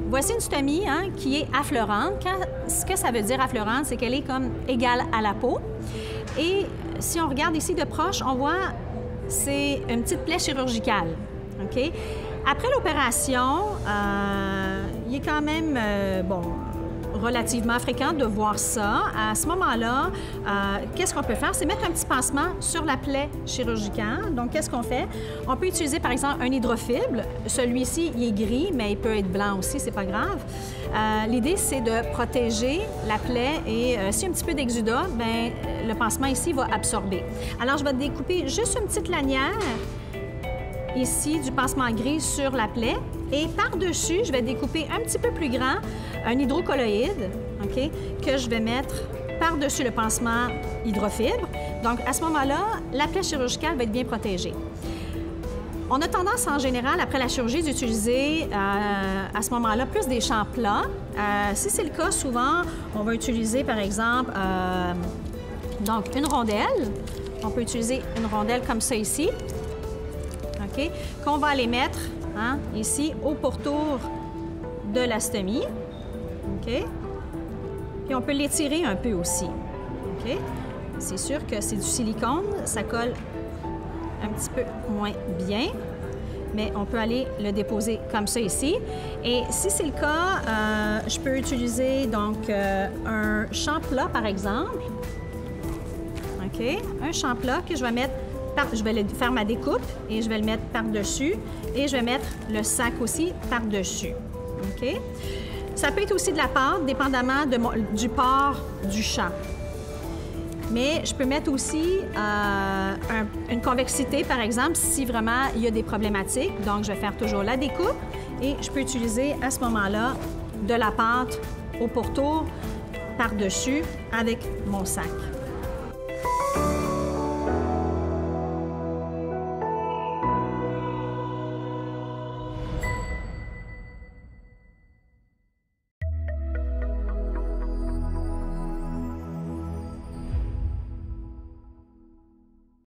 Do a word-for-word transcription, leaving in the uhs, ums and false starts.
voici une stomie hein, qui est affleurante. Quand, ce que ça veut dire affleurante, c'est qu'elle est comme égale à la peau. Et si on regarde ici de proche, on voit c'est une petite plaie chirurgicale. OK? Après l'opération, euh, il est quand même, euh, bon, relativement fréquent de voir ça. À ce moment-là, euh, qu'est-ce qu'on peut faire? C'est mettre un petit pansement sur la plaie chirurgicale. Donc, qu'est-ce qu'on fait? On peut utiliser, par exemple, un hydrofibre. Celui-ci, il est gris, mais il peut être blanc aussi, c'est pas grave. Euh, L'idée, c'est de protéger la plaie et euh, s'il y a un petit peu d'exudat, bien, le pansement ici va absorber. Alors, je vais découper juste une petite lanière ici du pansement gris sur la plaie. Et par-dessus, je vais découper un petit peu plus grand un hydrocolloïde, OK, que je vais mettre par-dessus le pansement hydrofibre. Donc, à ce moment-là, la plaie chirurgicale va être bien protégée. On a tendance, en général, après la chirurgie, d'utiliser euh, à ce moment-là plus des champs plats. Euh, si c'est le cas, souvent, on va utiliser, par exemple, euh, donc une rondelle. On peut utiliser une rondelle comme ça ici, OK, qu'on va aller mettre hein, ici au pourtour de la stomie. OK? Puis on peut l'étirer un peu aussi. OK? C'est sûr que c'est du silicone, ça colle un petit peu moins bien, mais on peut aller le déposer comme ça ici. Et si c'est le cas, euh, je peux utiliser donc euh, un champ plat, par exemple. OK? Un champ plat que je vais mettre, par... je vais faire ma découpe et je vais le mettre par-dessus et je vais mettre le sac aussi par-dessus. OK? Ça peut être aussi de la pâte, dépendamment de mon... du port du champ. Mais je peux mettre aussi euh, un, une convexité, par exemple, si vraiment il y a des problématiques. Donc, je vais faire toujours la découpe et je peux utiliser à ce moment-là de la pâte au pourtour par-dessus avec mon sac.